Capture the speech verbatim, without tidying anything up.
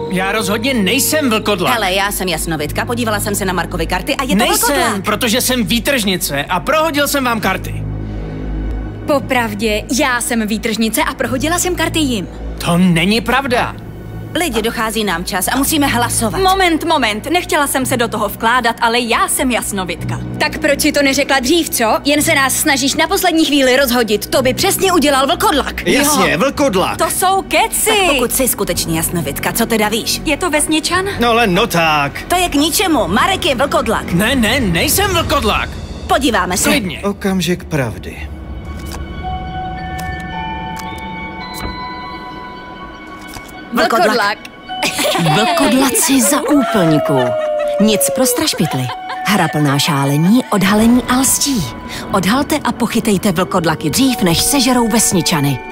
Já rozhodně nejsem vlkodlak. Hele, já jsem jasnovidka, podívala jsem se na Markovy karty a je to Nejsem, vlkodlak. protože jsem výtržnice a prohodil jsem vám karty. Popravdě, já jsem výtržnice a prohodila jsem karty jim. To není pravda. Lidi, dochází nám čas a musíme hlasovat. Moment, moment, nechtěla jsem se do toho vkládat, ale já jsem jasnovidka. Tak proč si to neřekla dřív, co? Jen se nás snažíš na poslední chvíli rozhodit. To by přesně udělal vlkodlak. Jasně, vlkodlak. To jsou keci. Tak pokud jsi skutečně jasnovidka, co teda víš? Je to vesničan? No len no tak. To je k ničemu, Marek je vlkodlak. Ne, ne, nejsem vlkodlak. Podíváme se. Klidně. Okamžik pravdy. Vlkodlak. Vlkodlaci za úplňku. Nic pro strašpitly. Hra plná šálení, odhalení a lstí. Odhalte a pochytejte vlkodlaky dřív, než sežerou vesničany.